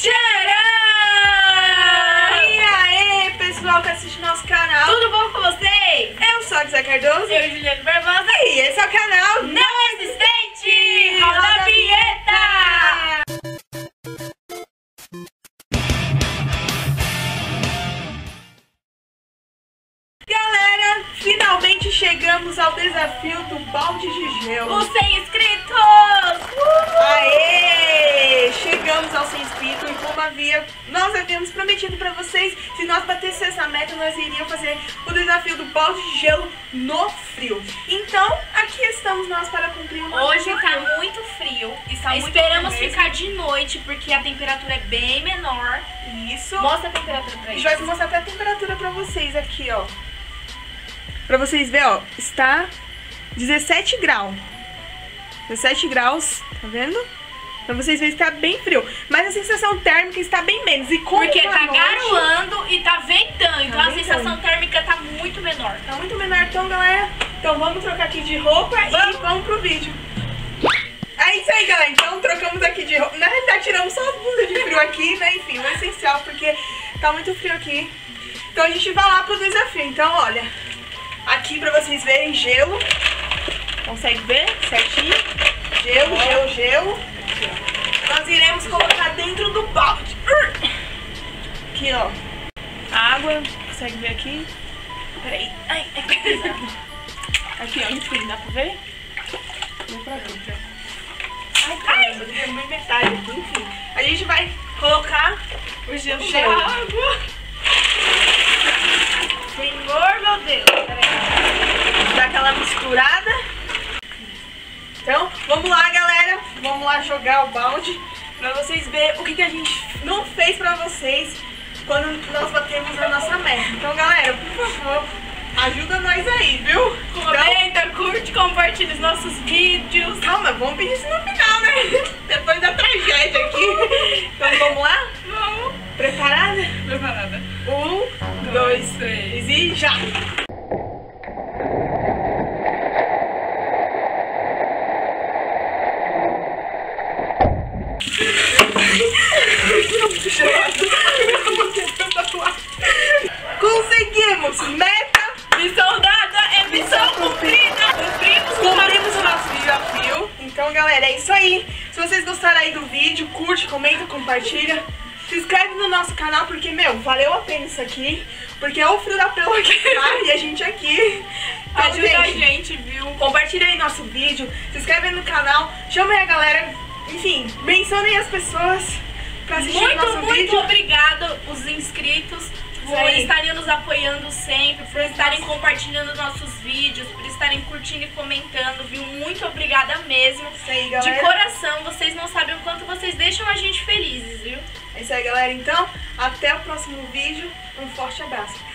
Tcharam! E aí, pessoal que assiste nosso canal. Tudo bom com vocês? Eu sou a Zé Cardoso. Eu, Juliane Barbosa. E esse é o canal Não Existente! Roda a vinheta! Galera, finalmente chegamos ao desafio do balde de gelo. Os 100 inscritos! Aê! Chegamos aos 100 inscritos e como nós havíamos prometido pra vocês, se nós batêssemos essa meta, nós iríamos fazer o desafio do balde de gelo no frio. Então, aqui estamos nós para cumprir o Hoje desafio. tá muito frio. Muito Esperamos frio ficar de noite porque a temperatura é bem menor. Isso. Mostra a temperatura pra A gente eles. vai mostrar até a temperatura pra vocês aqui, ó. Pra vocês verem, ó. Está 17 graus. 17 graus, tá vendo? Pra vocês verem que tá bem frio. Mas a sensação térmica está bem menos. E como Porque à tá noite, garoando e tá ventando. Então a ventando. sensação térmica tá muito menor. tá muito menor, então, galera. Então vamos trocar aqui de roupa e vamos pro vídeo. É isso aí, galera. Então trocamos aqui de roupa. Na realidade, tiramos só as blusas de frio aqui, né? Enfim, o essencial, porque tá muito frio aqui. Então a gente vai lá pro desafio. Então, olha. Aqui pra vocês verem gelo. Consegue ver certinho? Gelo, gelo, gelo. Nós iremos colocar dentro do balde. Aqui, ó. Água. Consegue ver aqui? Peraí. Ai, é que pesado. Aqui, ó. Enfim, dá pra ver? Dá pra ver. Ai, caramba. Derrubei metade aqui. Enfim. A gente vai colocar o gelo da água. Senhor, meu Deus. Peraí. Dar aquela misturada. Então, vamos lá, galera. Vamos lá jogar o balde pra vocês verem o que a gente não fez pra vocês quando nós batemos a nossa meta. Então, galera, por favor, ajuda nós aí, viu? Comenta, curte, compartilha os nossos vídeos. Calma, vamos pedir isso no final, né? Depois da tragédia aqui. Então, vamos lá? Vamos. Preparada? Preparada. 1, 2, 3 e já! Conseguimos! Meta! Missão dada é missão cumprida. Cumprimos o nosso desafio. Então, galera, é isso aí. Se vocês gostaram aí do vídeo, curte, comenta, compartilha. Se inscreve no nosso canal, porque, meu, valeu a pena isso aqui. Porque é o frio da pela aqui tá? E a gente aqui. Então, Ajuda a gente, viu? Compartilha aí nosso vídeo, se inscreve aí no canal, chama aí a galera, enfim, mencionem as pessoas pra assistir o nosso Muito vídeo. obrigado os inscritos por aí. estarem nos apoiando sempre, por estarem compartilhando nossos vídeos, por estarem curtindo e comentando, viu? Muito obrigada mesmo. Isso aí, De galera. coração, vocês não sabem o quanto vocês deixam a gente felizes, viu? É isso aí, galera. Então, até o próximo vídeo. Um forte abraço.